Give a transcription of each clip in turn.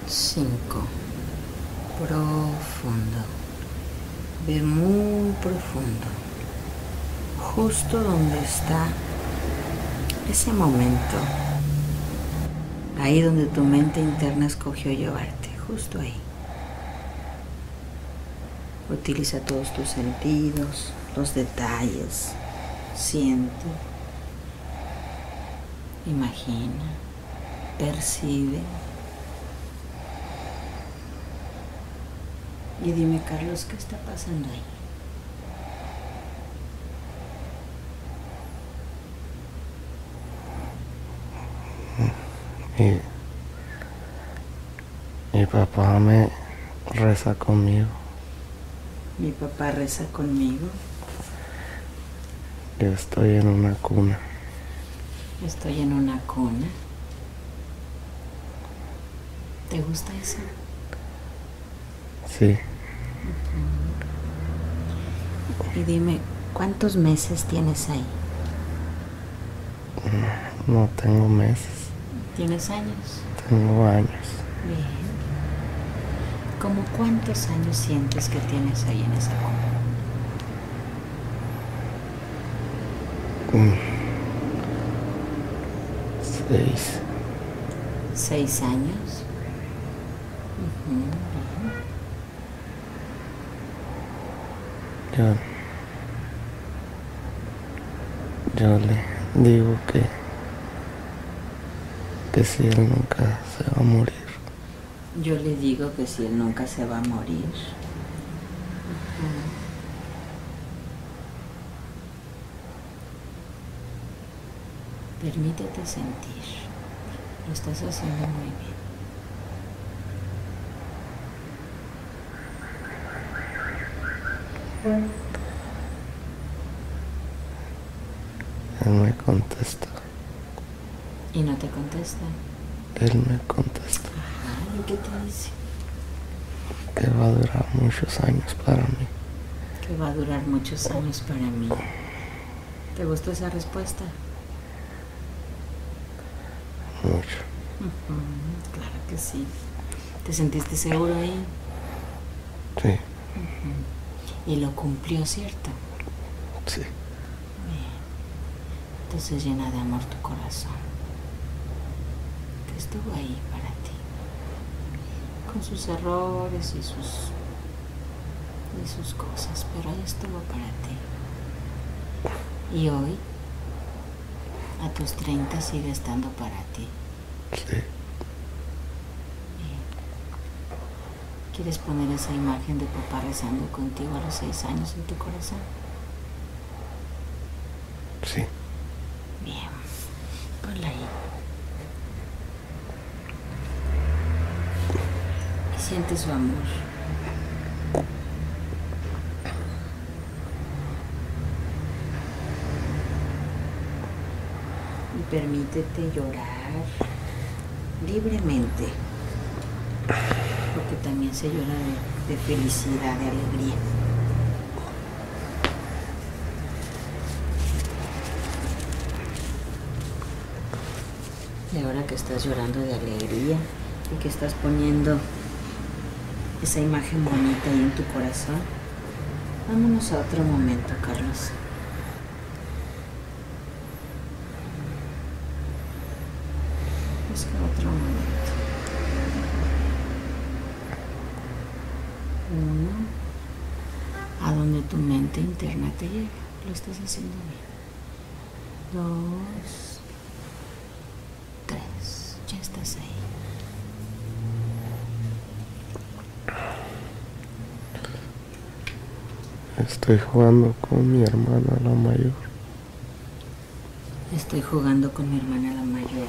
5. Profundo. Ve muy profundo. Justo donde está ese momento. Ahí donde tu mente interna escogió llevarte. Justo ahí. Utiliza todos tus sentidos, los detalles. Siente. Imagina. Percibe. Y dime, Carlos, ¿qué está pasando ahí? Mi papá me reza conmigo. Mi papá reza conmigo. Yo estoy en una cuna. Estoy en una cuna. ¿Te gusta eso? Sí. Y dime, ¿cuántos meses tienes ahí? No tengo meses. ¿Tienes años? Tengo años. Bien. ¿Cómo cuántos años sientes que tienes ahí en esa cuna? 6. 6 años. Bien. Yo le digo que si él nunca se va a morir. Yo le digo que si él nunca se va a morir. Permítete sentir. Lo estás haciendo muy bien. Él me contesta. ¿Y no te contesta? Él me contesta. Ajá, ¿y qué te dice? Que va a durar muchos años para mí. Que va a durar muchos años para mí. ¿Te gustó esa respuesta? Mucho. Claro que sí. ¿Te sentiste seguro ahí? Sí. Y lo cumplió, ¿cierto? Sí. Bien. Entonces llena de amor tu corazón. Que estuvo ahí para ti. Con sus errores y sus cosas, pero ahí estuvo para ti. Y hoy, a tus 30, sigue estando para ti. Sí. Bien. ¿Quieres poner esa imagen de papá rezando contigo a los 6 años en tu corazón? Sí. Bien. Ponla ahí. Y siente su amor. Y permítete llorar libremente, porque también se llora de felicidad, de alegría. Y ahora que estás llorando de alegría y que estás poniendo esa imagen bonita ahí en tu corazón, vámonos a otro momento, Carlos. Busca otro momento. 1, a donde tu mente interna te lleva. Lo estás haciendo bien. 2, 3. Ya estás ahí. Estoy jugando con mi hermana la mayor. Estoy jugando con mi hermana la mayor.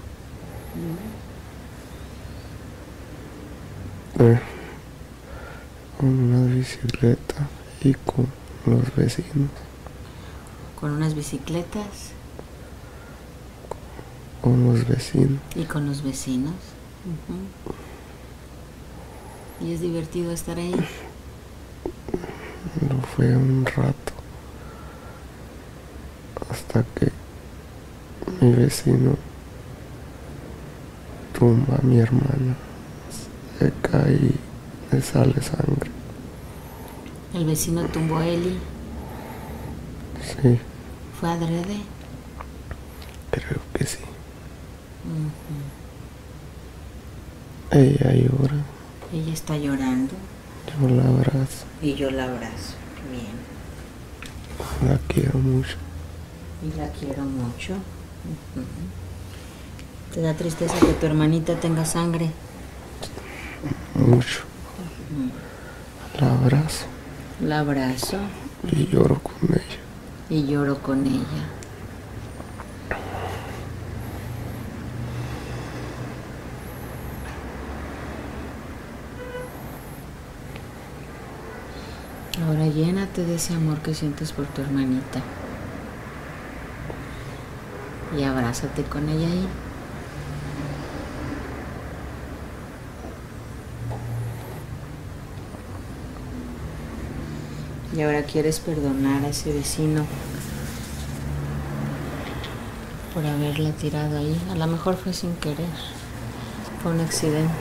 Con una bicicleta y con los vecinos. Con unas bicicletas. Con los vecinos. Y con los vecinos. Y es divertido estar ahí. Lo fue un rato. Hasta que mi vecino tumba a mi hermana se cae y le sale sangre. ¿El vecino tumbó a Eli? Sí, ¿Fue adrede? creo que sí. Ujú. Ella llora, Ella está llorando yo la abrazo, y yo la abrazo. Bien. la quiero mucho. Y la quiero mucho. Ujú. ¿Te da tristeza que tu hermanita tenga sangre? Mucho. Ujú. La abrazo La abrazo y lloro con ella. y lloro con ella. Ahora llénate de ese amor que sientes por tu hermanita. Y abrázate con ella ahí. Y ahora quieres perdonar a ese vecino por haberla tirado ahí. A lo mejor fue sin querer. Fue un accidente.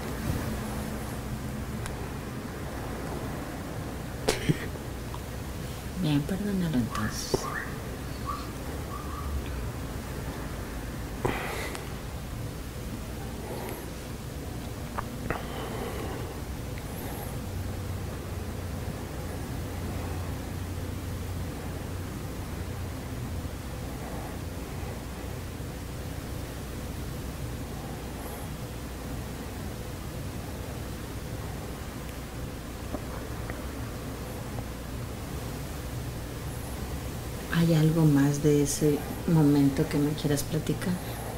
Bien, perdónalo entonces. ¿Hay algo más de ese momento que me quieras platicar?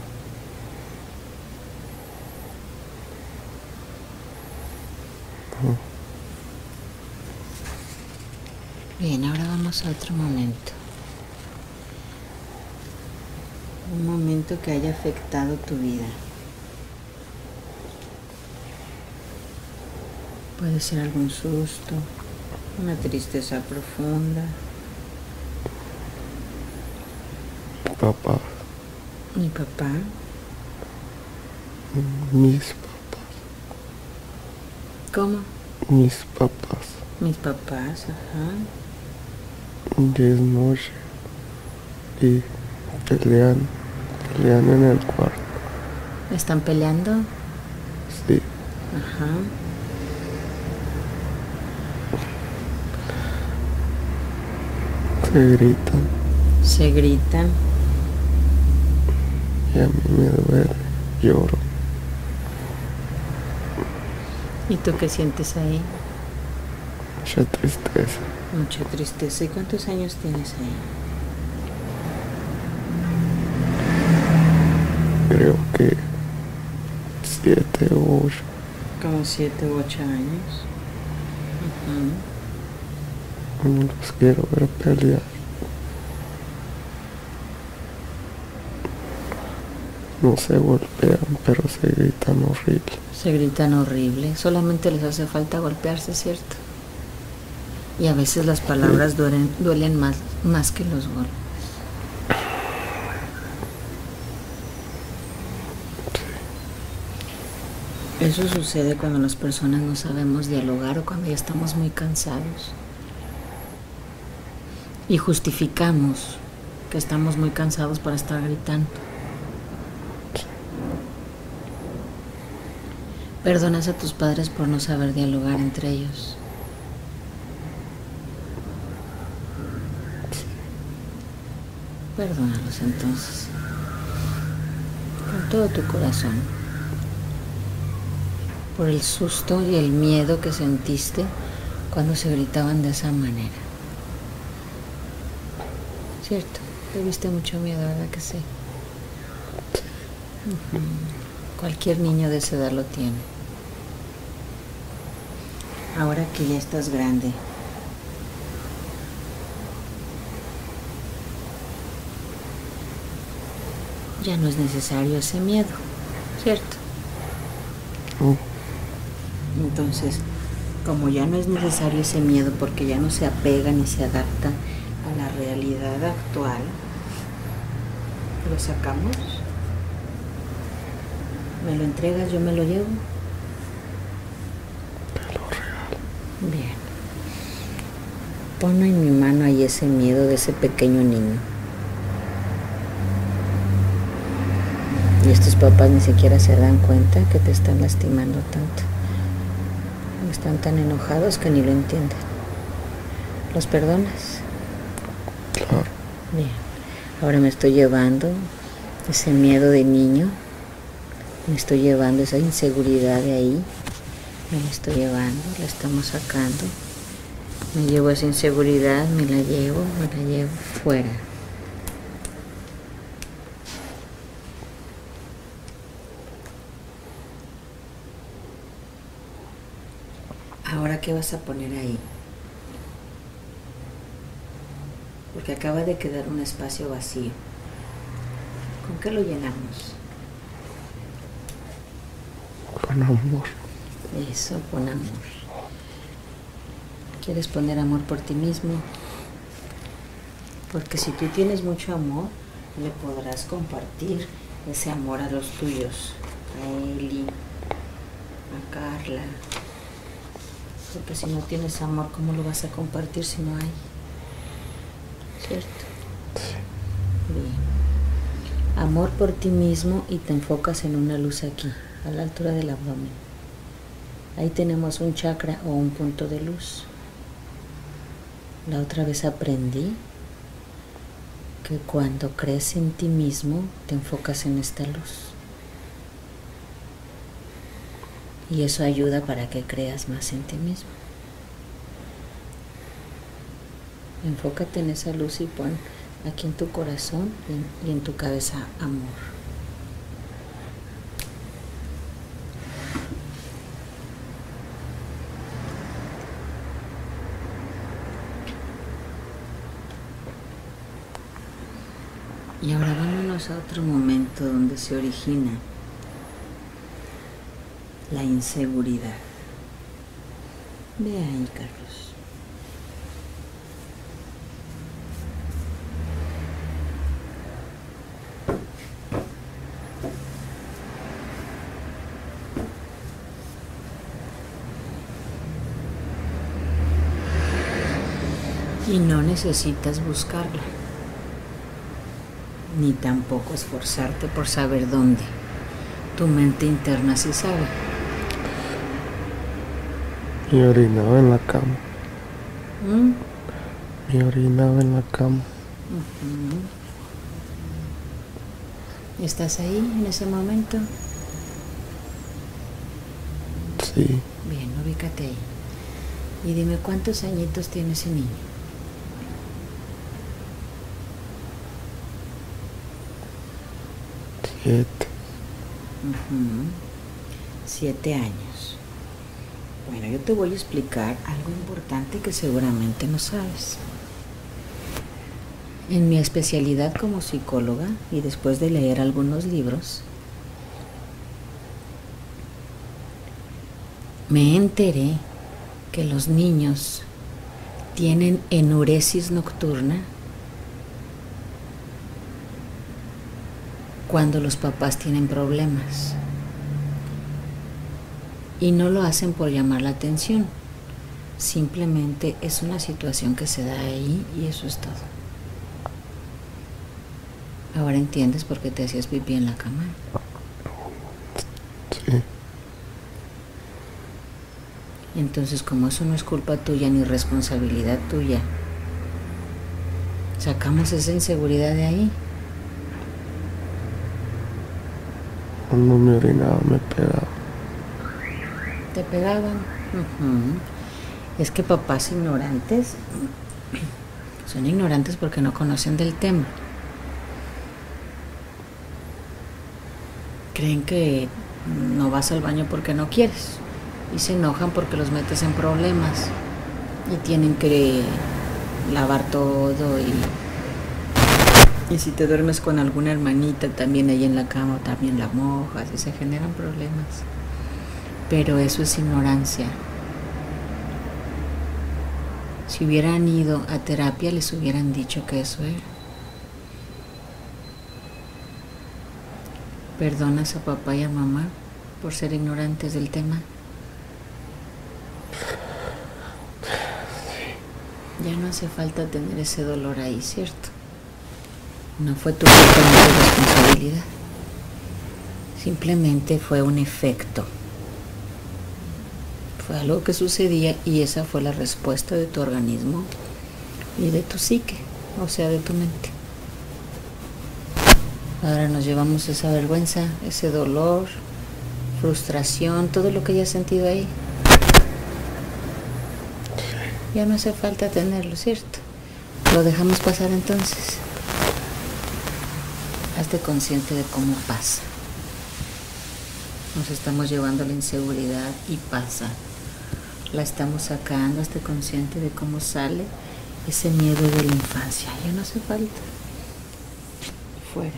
No. Bien, ahora vamos a otro momento. Un momento que haya afectado tu vida. Puede ser algún susto, una tristeza profunda. Papá, Mi papá, mis papás, ¿cómo? mis papás. Mis papás, ajá. 10 noches y pelean en el cuarto. ¿Están peleando? Sí, Ajá. se gritan Se gritan. y a mí me duele, lloro. ¿Y tú qué sientes ahí? Mucha tristeza. Mucha tristeza. ¿Y cuántos años tienes ahí? Creo que 7 o 8. Como 7 u 8 años. Ujú. No los quiero ver pelear. No se golpean, pero se gritan horrible. Se gritan horrible. Solamente les hace falta golpearse, ¿cierto? Y a veces las palabras duelen más que los golpes. Eso sucede cuando las personas no sabemos dialogar o cuando ya estamos muy cansados. Y justificamos que estamos muy cansados para estar gritando. Perdonas a tus padres por no saber dialogar entre ellos. Perdónalos entonces. Con todo tu corazón. Por el susto y el miedo que sentiste cuando se gritaban de esa manera. ¿Cierto? Tuviste mucho miedo, ¿verdad que sí? Ujú. Cualquier niño de esa edad lo tiene. Ahora que ya estás grande, ya no es necesario ese miedo, ¿cierto? No, Entonces, como ya no es necesario ese miedo porque ya no se apega ni se adapta a la realidad actual, lo sacamos. ¿Me lo entregas? ¿Yo me lo llevo? Pon en mi mano ahí ese miedo de ese pequeño niño. Y estos papás ni siquiera se dan cuenta que te están lastimando tanto. Están tan enojados que ni lo entienden. ¿Los perdonas? Claro. Bien. Ahora me estoy llevando ese miedo de niño. Me estoy llevando esa inseguridad de ahí. Me la estoy llevando, la estamos sacando. Me llevo esa inseguridad, me la llevo fuera. Ahora, ¿qué vas a poner ahí? Porque acaba de quedar un espacio vacío. ¿Con qué lo llenamos? Con amor. Eso, pon amor. ¿Quieres poner amor por ti mismo? Porque si tú tienes mucho amor, le podrás compartir ese amor a los tuyos, a Eli, a Carla. Porque si no tienes amor, ¿cómo lo vas a compartir si no hay? ¿Cierto? Sí. Bien. Amor por ti mismo y te enfocas en una luz aquí, a la altura del abdomen. Ahí tenemos un chakra o un punto de luz. La otra vez aprendí que cuando crees en ti mismo, te enfocas en esta luz. Y eso ayuda para que creas más en ti mismo. Enfócate en esa luz y pon aquí en tu corazón y en tu cabeza amor. Y ahora vámonos a otro momento donde se origina la inseguridad. Ve ahí, Carlos. Y no necesitas buscarla, ni tampoco esforzarte por saber dónde. Tu mente interna sí sabe. Me orinaba en la cama. ¿Mm? Me orinaba en la cama. ¿Estás ahí en ese momento? Sí. Bien, ubícate ahí. Y dime cuántos añitos tiene ese niño. 7. 7 años. Bueno, yo te voy a explicar algo importante que seguramente no sabes. En mi especialidad como psicóloga y después de leer algunos libros, me enteré que los niños tienen enuresis nocturna cuando los papás tienen problemas. Y no lo hacen por llamar la atención. Simplemente es una situación que se da ahí y eso es todo. Ahora entiendes por qué te hacías pipí en la cama. Sí. Entonces, como eso no es culpa tuya ni responsabilidad tuya, sacamos esa inseguridad de ahí. Cuando me orinaba me pegaba. Te pegaban. Es que papás ignorantes son ignorantes porque no conocen del tema. Creen que no vas al baño porque no quieres y se enojan porque los metes en problemas y tienen que lavar todo y si te duermes con alguna hermanita también ahí en la cama también la mojas y se generan problemas. Pero eso es ignorancia. Si hubieran ido a terapia les hubieran dicho que eso era. ¿Perdonas a papá y a mamá por ser ignorantes del tema? Ya no hace falta tener ese dolor ahí, ¿cierto? No fue tu culpa ni tu responsabilidad. Simplemente fue un efecto. Fue algo que sucedía y esa fue la respuesta de tu organismo y de tu psique, o sea, de tu mente. Ahora nos llevamos esa vergüenza, ese dolor, frustración, todo lo que hayas sentido ahí. Ya no hace falta tenerlo, ¿cierto? Lo dejamos pasar entonces. Hazte consciente de cómo pasa. Nos estamos llevando la inseguridad y pasa. La estamos sacando, hazte consciente de cómo sale ese miedo de la infancia. Ya no hace falta. Fuera.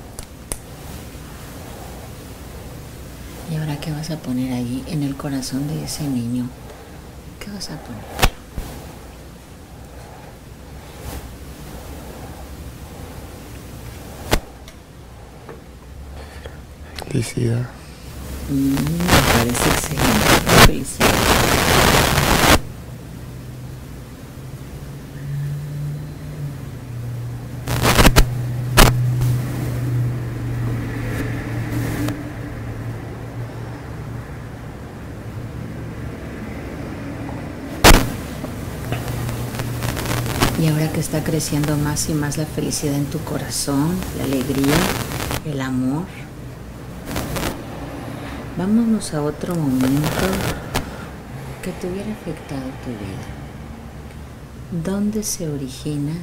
¿Y ahora qué vas a poner allí en el corazón de ese niño? ¿Qué vas a poner? Felicidad. Me parece excelente. Felicidad. Y ahora que está creciendo más y más la felicidad en tu corazón, la alegría, el amor, vámonos a otro momento que te hubiera afectado tu vida. ¿Dónde se origina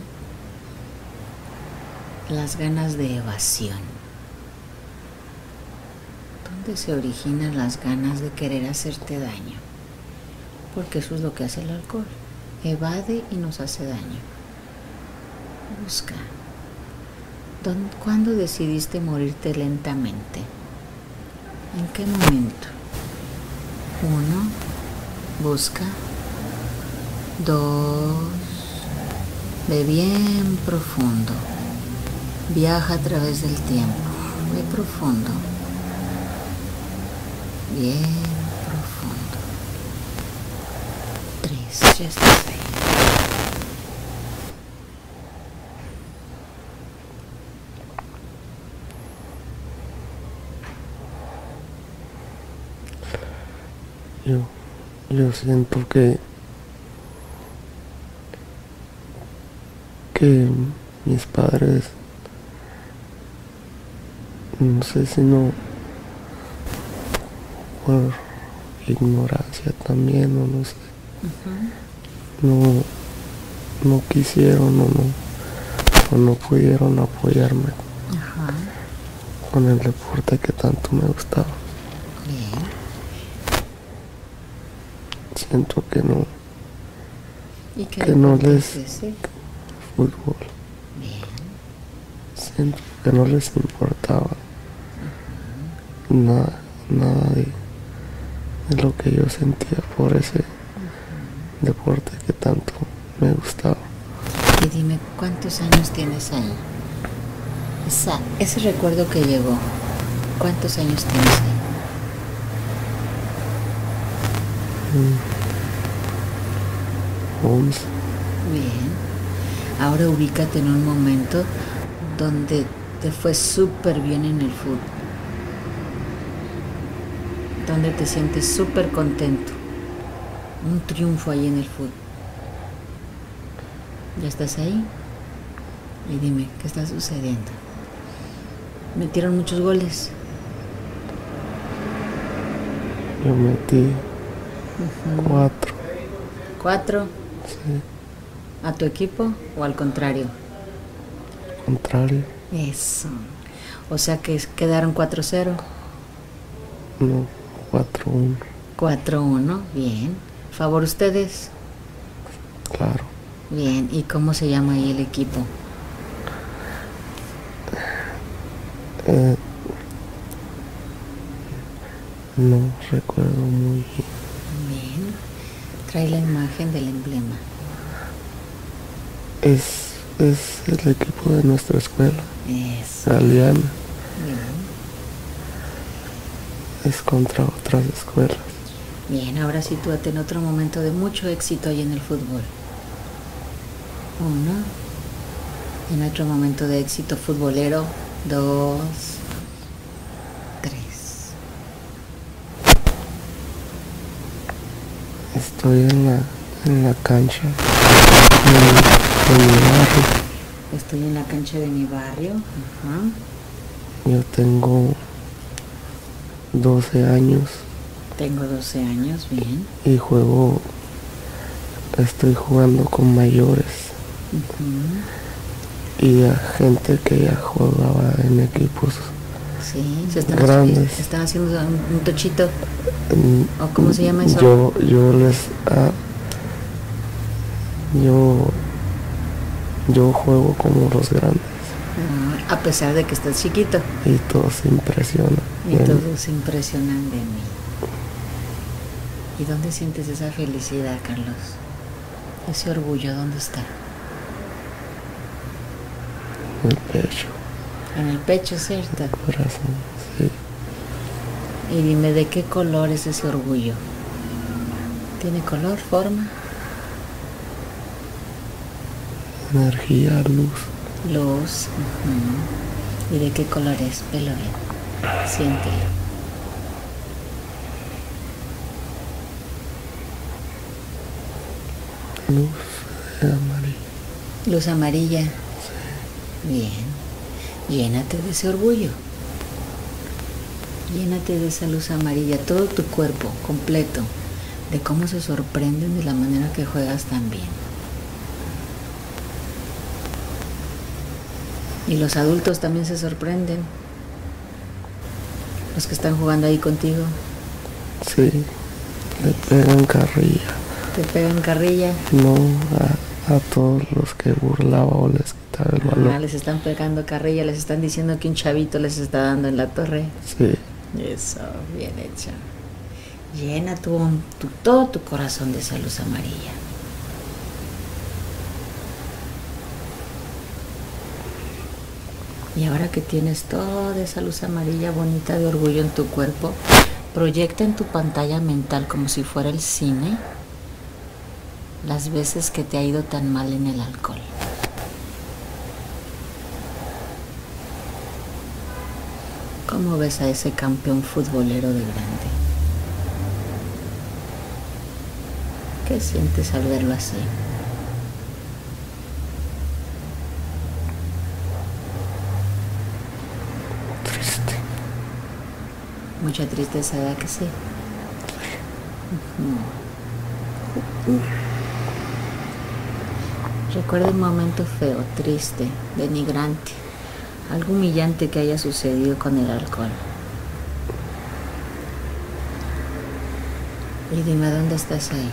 las ganas de evasión? ¿Dónde se originan las ganas de querer hacerte daño? Porque eso es lo que hace el alcohol. Evade y nos hace daño. Busca. ¿Cuándo decidiste morirte lentamente? ¿En qué momento? 1, busca. 2, ve bien profundo. Viaja a través del tiempo. Ve profundo. Bien profundo. 3, ya estás ahí. Yo siento que mis padres, no sé si no por ignorancia también, o no sé, no quisieron o no pudieron apoyarme con el deporte que tanto me gustaba. Bien. Siento que no. ¿Y qué que no deporte les es ese? fútbol. Bien. Siento que no les importaba nada de lo que yo sentía por ese deporte que tanto me gustaba. Y dime, ¿cuántos años tienes ahí? Ese recuerdo que llegó, ¿cuántos años tienes ahí? 11. Bien. Ahora ubícate en un momento donde te fue súper bien en el fútbol. Donde te sientes súper contento. Un triunfo ahí en el fútbol. ¿Ya estás ahí? Y dime, ¿qué está sucediendo? ¿Metieron muchos goles? Yo metí 4. ¿4? Sí, ¿A tu equipo o al contrario? contrario. Eso. O sea que quedaron 4-0. No, 4-1. 4-1, bien. ¿Favor ustedes? Claro. Bien. ¿Y cómo se llama ahí el equipo? No recuerdo muy bien. Bien. Trae la imagen del emblema. Es el equipo de nuestra escuela, Eso. Galeana. Bien. Es contra otras escuelas. Bien, ahora sitúate en otro momento de mucho éxito ahí en el fútbol. 1. En otro momento de éxito futbolero. 2, 3. Estoy en la cancha de mi barrio. Estoy en la cancha de mi barrio. Yo tengo 12 años. Tengo 12 años, bien. Y estoy jugando con mayores. Y a gente que ya jugaba en equipos grandes. Están haciendo un tochito. ¿O cómo se llama eso? Yo juego como los grandes. A pesar de que estás chiquito. Y todos se impresionan. Todos se impresionan de mí. ¿Y dónde sientes esa felicidad, Carlos? Ese orgullo, ¿dónde está? En el pecho. En el pecho, ¿cierto? El corazón, sí. Y dime, ¿de qué color es ese orgullo? ¿Tiene color, forma? Energía, luz. Luz. ¿Y de qué color es? Velo bien. Siéntelo. Luz amarilla. Luz amarilla. Sí. Bien. Llénate de ese orgullo. Llénate de esa luz amarilla, todo tu cuerpo completo, de cómo se sorprenden de la manera que juegas tan bien. Y los adultos también se sorprenden. Los que están jugando ahí contigo. Sí, le pegan carrilla. ¿Te pegan carrilla? No, a todos los que burlaba o les quitaba el balón. Les están pegando carrilla, les están diciendo que un chavito les está dando en la torre. Sí. Eso, bien hecho. Llena todo tu corazón de esa luz amarilla. Y ahora que tienes toda esa luz amarilla bonita de orgullo en tu cuerpo, proyecta en tu pantalla mental como si fuera el cine las veces que te ha ido tan mal en el alcohol. ¿Cómo ves a ese campeón futbolero de grande? ¿Qué sientes al verlo así? Triste. Mucha tristeza, ¿verdad que sí? Recuerda un momento feo, triste, denigrante, algo humillante que haya sucedido con el alcohol. Y dime, ¿dónde estás ahí?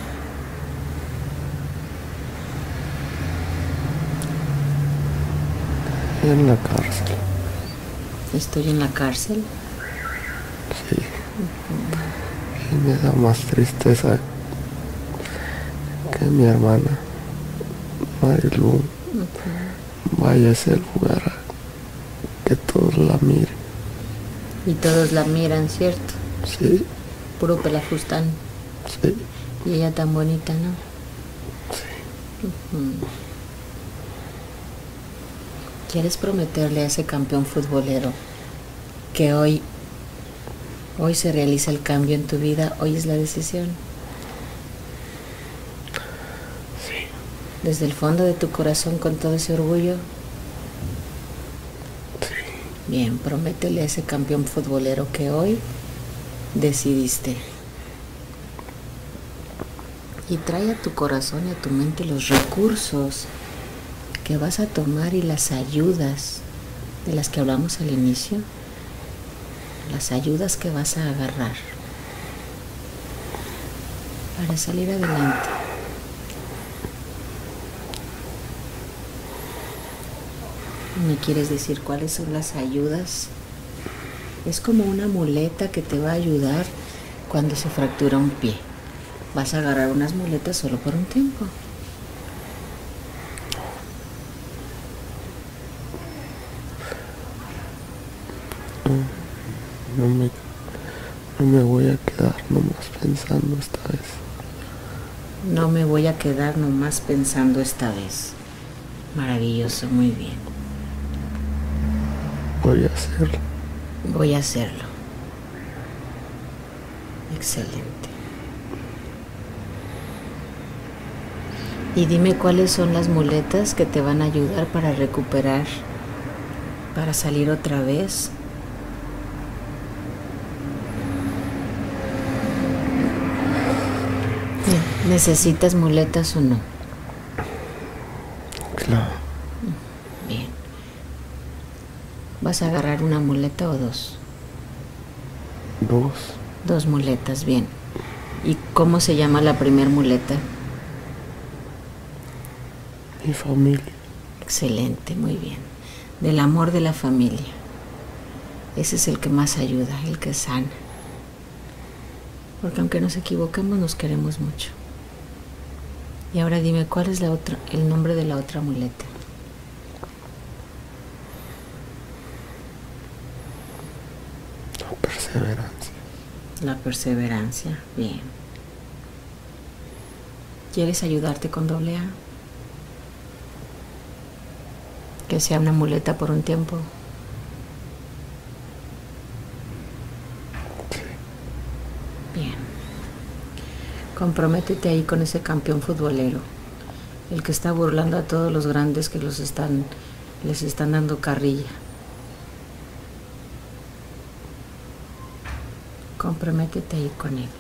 En la cárcel. ¿Estoy en la cárcel? Sí. Y me da más tristeza que mi hermana Marilu vaya a ese lugar a que todos la miren. Y todos la miran, ¿cierto? Sí. Puro pelafustán. Sí. Y ella tan bonita, ¿no? Sí. ¿Quieres prometerle a ese campeón futbolero que hoy se realiza el cambio en tu vida? Hoy es la decisión. Sí. Desde el fondo de tu corazón, con todo ese orgullo. Sí. Bien, prométele a ese campeón futbolero que hoy decidiste. Y trae a tu corazón y a tu mente los recursos que vas a tomar y las ayudas de las que hablamos al inicio, las ayudas que vas a agarrar para salir adelante. ¿Me quieres decir cuáles son las ayudas? Es como una muleta que te va a ayudar cuando se fractura un pie. Vas a agarrar unas muletas solo por un tiempo. No me voy a quedar nomás pensando esta vez. No me voy a quedar nomás pensando esta vez. Maravilloso, muy bien. Voy a hacerlo. Voy a hacerlo. Excelente. Y dime cuáles son las muletas que te van a ayudar para recuperar, para salir otra vez. ¿Necesitas muletas o no? Claro. Bien. ¿Vas a agarrar una muleta o dos? Dos. Dos muletas, bien. ¿Y cómo se llama la primer muleta? Mi familia. Excelente, muy bien. Del amor de la familia. Ese es el que más ayuda, el que sana. Porque aunque nos equivoquemos, nos queremos mucho. Y ahora dime, ¿cuál es el nombre de la otra muleta? La perseverancia. La perseverancia, bien. ¿Quieres ayudarte con doble A? Que sea una muleta por un tiempo. Sí. Bien. Comprométete ahí con ese campeón futbolero, el que está burlando a todos los grandes que les están dando carrilla. Comprométete ahí con él.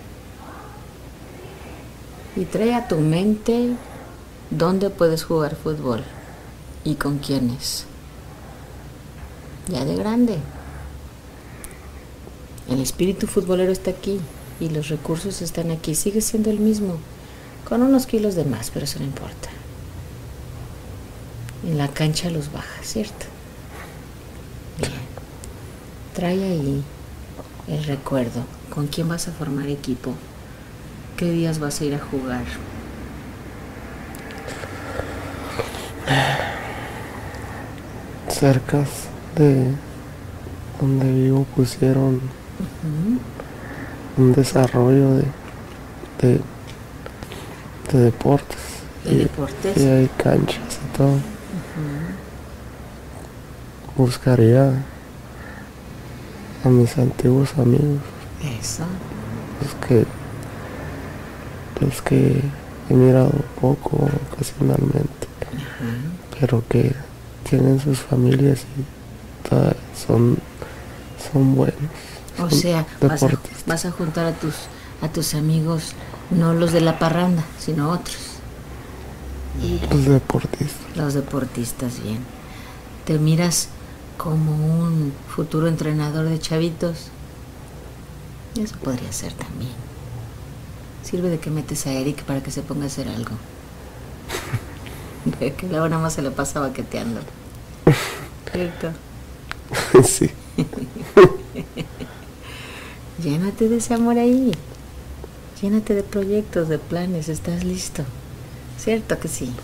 Y trae a tu mente dónde puedes jugar fútbol y con quiénes. Ya de grande. El espíritu futbolero está aquí y los recursos están aquí. Sigue siendo el mismo, con unos kilos de más, pero eso no importa. En la cancha los baja, ¿cierto? Bien. Trae ahí el recuerdo. ¿Con quién vas a formar equipo? ¿Qué días vas a ir a jugar? Cercas de donde vivo pusieron un desarrollo de deportes. ¿De deportes? Y hay canchas y todo. Buscaría a mis antiguos amigos. Eso. Los que he mirado poco ocasionalmente. Pero que tienen sus familias y son buenos. O sea, vas a juntar a tus amigos, no los de la parranda, sino otros. Los deportistas. Los deportistas, bien. ¿Te miras como un futuro entrenador de chavitos? Eso podría ser también. Sirve de que metes a Eric para que se ponga a hacer algo. Que luego nada más se le pasa baqueteando. ¿Cierto? Sí. Llénate de ese amor ahí. Llénate de proyectos, de planes. ¿Estás listo? ¿Cierto que sí?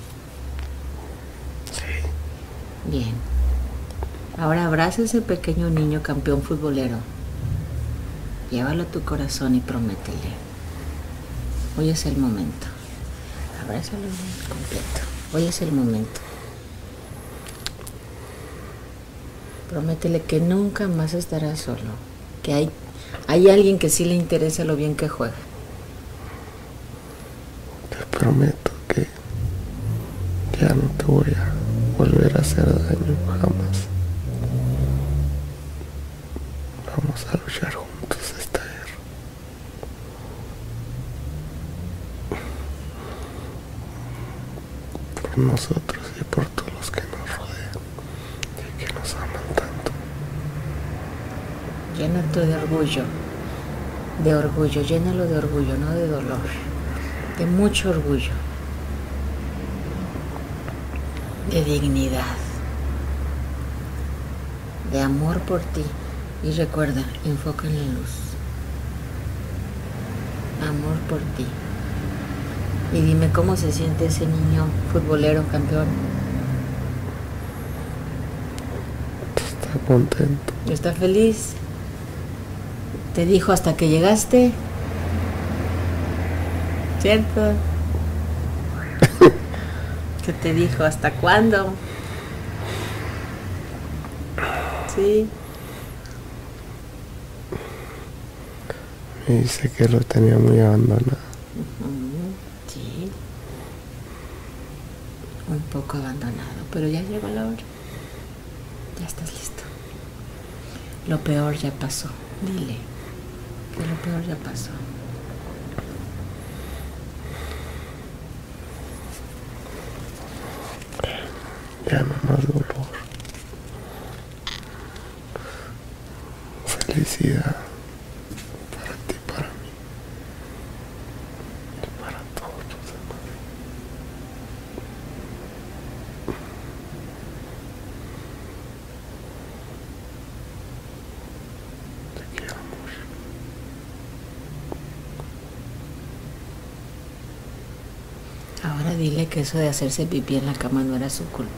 Sí. Bien. Ahora abraza a ese pequeño niño campeón futbolero. Llévalo a tu corazón y prométele. Hoy es el momento. Abrázalo completo. Hoy es el momento. Prométele que nunca más estarás solo. Que hay alguien que sí le interesa lo bien que juega. Te prometo que ya no te voy a volver a hacer daño jamás. Vamos a luchar juntos esta guerra. Por nosotros y por todos los que nos rodean y que nos aman tanto. Llénate de orgullo. De orgullo, llénalo de orgullo, no de dolor. De mucho orgullo. De dignidad. De amor por ti. Y recuerda, enfoca en la luz. Amor por ti. Y dime cómo se siente ese niño futbolero campeón. Está contento. ¿Está feliz? ¿Te dijo hasta que llegaste? ¿Cierto? ¿Qué te dijo? ¿Hasta cuándo? Sí. Me dice que lo tenía muy abandonado. Sí. Un poco abandonado, pero ya llegó la hora. Ya estás listo. Lo peor ya pasó. Dile que lo peor ya pasó. Ya no más dolor. Felicidad. Para ti, para mí. Y para todos los demás. Te quiero mucho. Ahora dile que eso de hacerse pipí en la cama no era su culpa.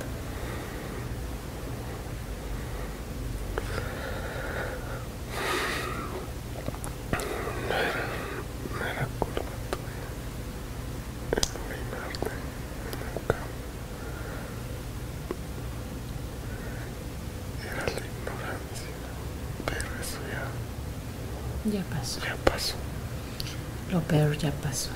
No era culpa tuya. El orinarte en la cama. Era la ignorancia. Pero eso Ya pasó. ya pasó. Lo peor ya pasó.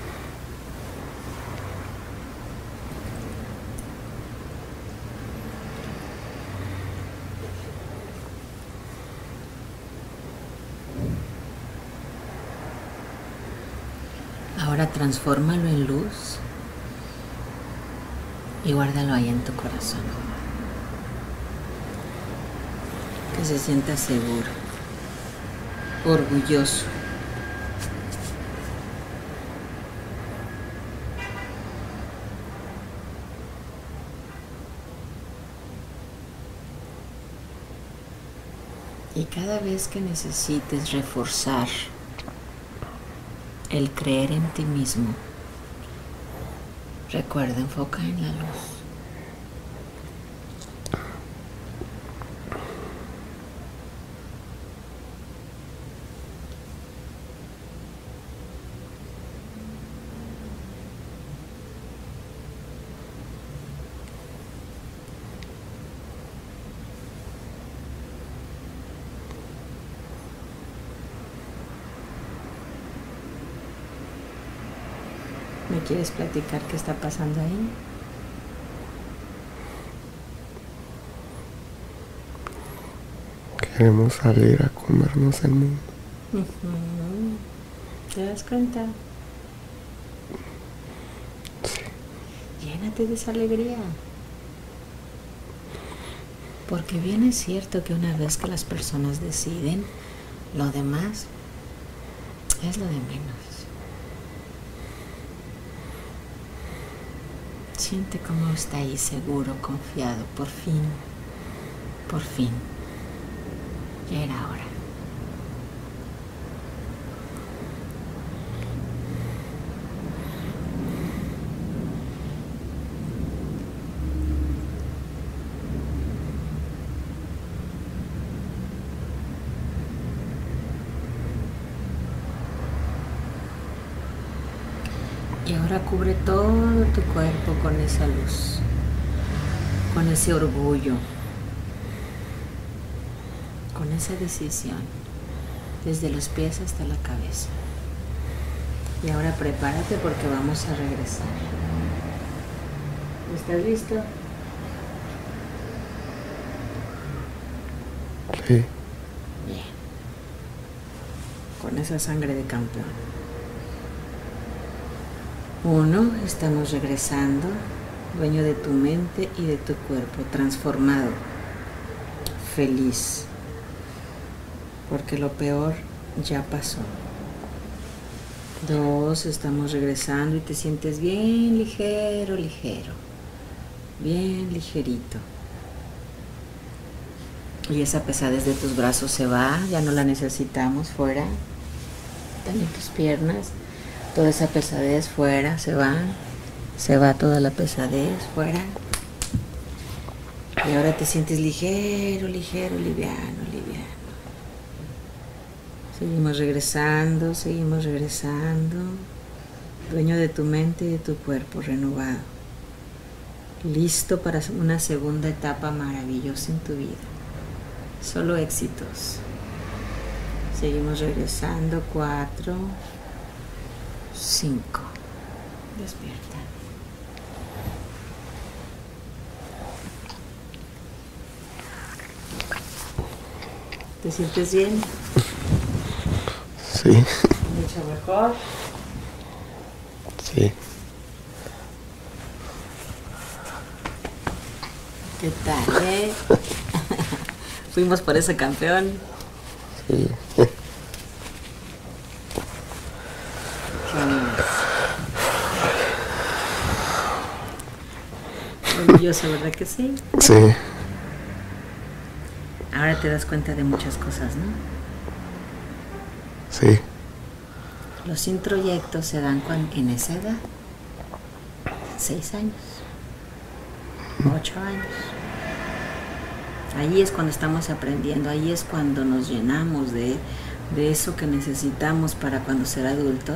Ahora transfórmalo en luz y guárdalo ahí en tu corazón. Que se sienta seguro, orgulloso. Y cada vez que necesites reforzar el creer en ti mismo, recuerda, enfoca en la luz. ¿Me quieres platicar qué está pasando ahí? Queremos salir a comernos el mundo. ¿Te das cuenta? Sí. Llénate de esa alegría. Porque bien es cierto que una vez que las personas deciden, lo demás es lo de menos. Siente cómo está ahí seguro, confiado, por fin, por fin. Ya era hora. Y ahora cubre todo tu cuerpo con esa luz, con ese orgullo, con esa decisión, desde los pies hasta la cabeza. Y ahora prepárate porque vamos a regresar. ¿Estás listo? Sí. Bien. Con esa sangre de campeón. 1, estamos regresando, dueño de tu mente y de tu cuerpo, transformado, feliz, porque lo peor ya pasó. 2, estamos regresando y te sientes bien ligero, ligero, bien ligerito. Y esa pesadez de tus brazos se va, ya no la necesitamos, fuera. También tus piernas. Toda esa pesadez fuera, se va toda la pesadez fuera. Y ahora te sientes ligero, ligero, liviano, liviano. Seguimos regresando, seguimos regresando. dueño de tu mente y de tu cuerpo, renovado, listo para una segunda etapa maravillosa en tu vida. Solo éxitos. Seguimos regresando. 4, 5. Despierta. ¿Te sientes bien? Sí. Mucho mejor. Sí. ¿Qué tal, Fuimos por ese campeón. Sí. Orgulloso, ¿verdad que sí? Sí. Ahora te das cuenta de muchas cosas, ¿no? Sí. Los introyectos se dan en esa edad. 6 años. 8 años. Ahí es cuando estamos aprendiendo, ahí es cuando nos llenamos de eso que necesitamos para cuando ser adultos.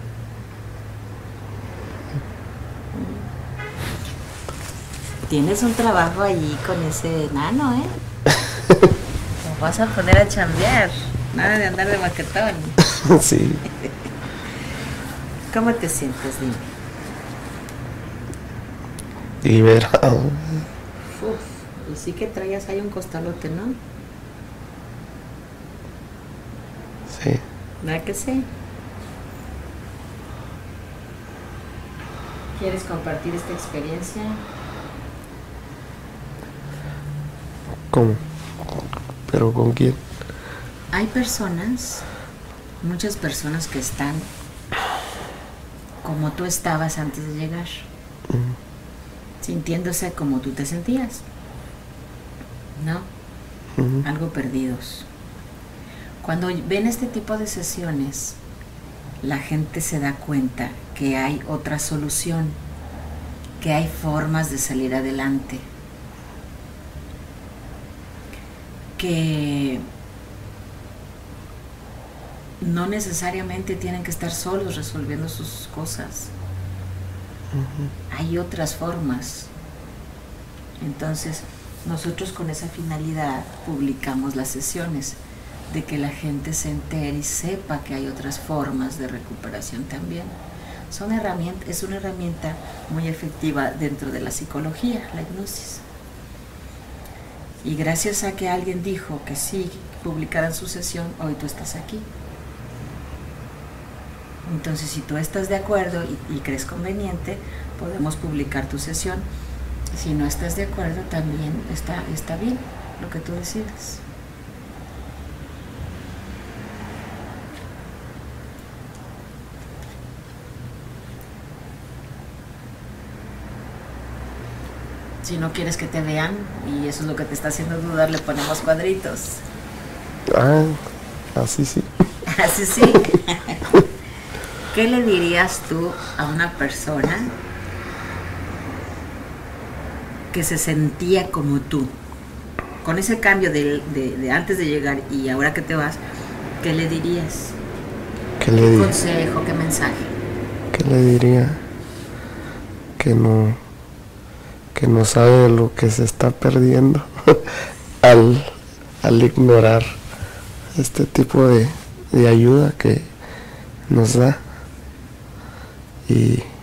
Tienes un trabajo allí con ese enano, Lo vas a poner a chambear, nada de andar de maquetón. Sí. ¿Cómo te sientes, dime? Liberado. Y sí que traías ahí un costalote, ¿no? Sí. ¿Verdad que sí? ¿Quieres compartir esta experiencia? ¿Cómo? ¿Pero con quién? Hay personas, muchas personas que están como tú estabas antes de llegar, sintiéndose como tú te sentías, ¿no? Algo perdidos. Cuando ven este tipo de sesiones, la gente se da cuenta que hay otra solución, que hay formas de salir adelante, que no necesariamente tienen que estar solos resolviendo sus cosas. Hay otras formas. Entonces, nosotros con esa finalidad publicamos las sesiones, de que la gente se entere y sepa que hay otras formas de recuperación también. Es una herramienta muy efectiva dentro de la psicología, la hipnosis. Y gracias a que alguien dijo que sí, publicaran su sesión, hoy tú estás aquí. Entonces, si tú estás de acuerdo y crees conveniente, podemos publicar tu sesión. Si no estás de acuerdo, también está bien lo que tú decidas. Si no quieres que te vean y eso es lo que te está haciendo dudar, le ponemos cuadritos. Ah, así sí. Así sí. ¿Qué le dirías tú a una persona que se sentía como tú? Con ese cambio de antes de llegar y ahora que te vas, ¿qué le dirías? ¿Qué consejo, qué mensaje? ¿Qué le diría? Que no sabe lo que se está perdiendo al ignorar este tipo de ayuda que nos da. Y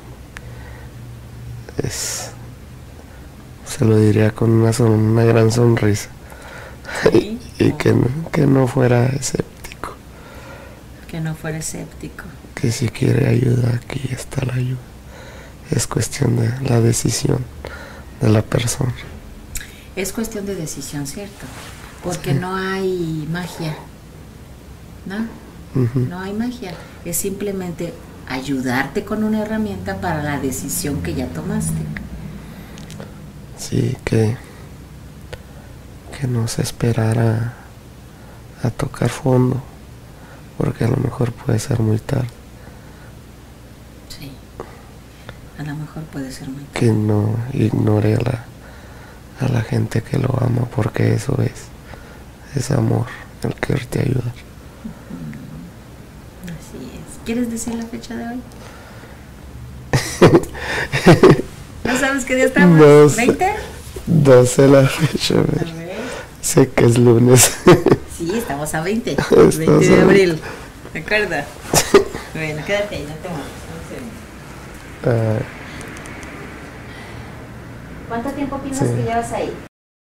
se lo diría con una gran sonrisa. ¿Sí? y que no fuera escéptico. Que no fuera escéptico. Que si quiere ayuda, aquí está la ayuda. Es cuestión de la decisión de la persona. Es cuestión de decisión, ¿cierto? Porque no hay magia, ¿no? No hay magia. Es simplemente ayudarte con una herramienta para la decisión que ya tomaste. Sí, que no se esperara a tocar fondo, porque a lo mejor puede ser muy tarde. Sí, a lo mejor puede ser muy tarde. Que no ignore a la gente que lo ama, porque eso es amor, el quererte ayudar. Así es. ¿Quieres decir la fecha de hoy? ¿No sabes qué día estamos? No sé. ¿20? 12 la fecha, a A ver. ver. Sé que es lunes. Sí, estamos a 20. Estamos 20 de a abril. ¿De acuerdo? Bueno, quédate ahí, no te muevas. Ah, ¿Cuánto tiempo piensas Sí. que llevas ahí?